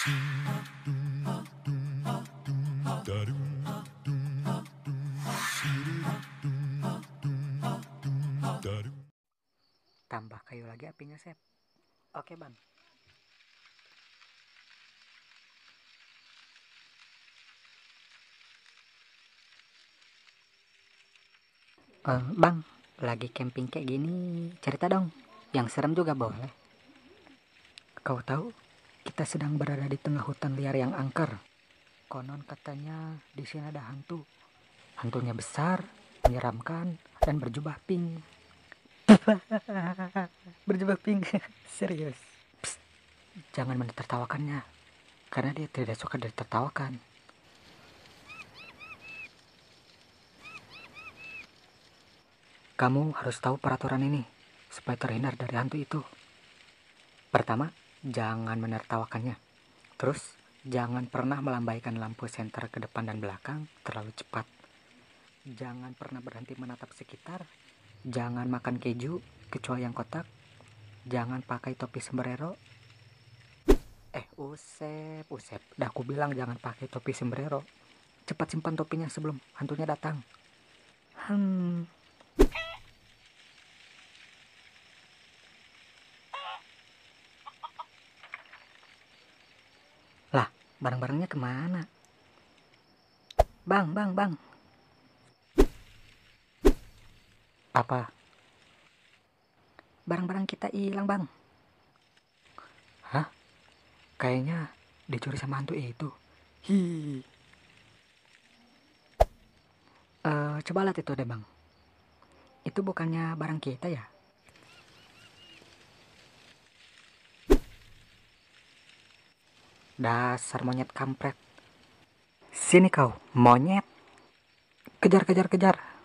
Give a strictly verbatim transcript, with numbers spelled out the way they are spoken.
Tambah kayu lagi apinya, Sep. Oke, Bang. Eh, Bang, lagi camping kayak gini, cerita dong. Yang serem juga boleh. Kau tahu, kita sedang berada di tengah hutan liar yang angker. Konon katanya di sini ada hantu. Hantunya besar, menyeramkan, dan berjubah pink. Berjubah pink. Serius. Psst, jangan menertawakannya, karena dia tidak suka ditertawakan. Kamu harus tahu peraturan ini, supaya terhindar dari hantu itu. Pertama, jangan menertawakannya. Terus, jangan pernah melambaikan lampu senter ke depan dan belakang terlalu cepat. Jangan pernah berhenti menatap sekitar. Jangan makan keju, kecuali yang kotak. Jangan pakai topi sombrero. Eh, Usep, Usep. Dah aku bilang jangan pakai topi sombrero. Cepat simpan topinya sebelum hantunya datang. Hmm. Lah, barang-barangnya kemana? Bang, bang, bang. Apa? Barang-barang kita hilang, bang. Hah? Kayaknya dicuri sama hantu itu. Hi. Eh, coba lihat itu deh, bang. Itu bukannya barang kita ya? Dasar monyet kampret. Sini kau, monyet. Kejar, kejar, kejar.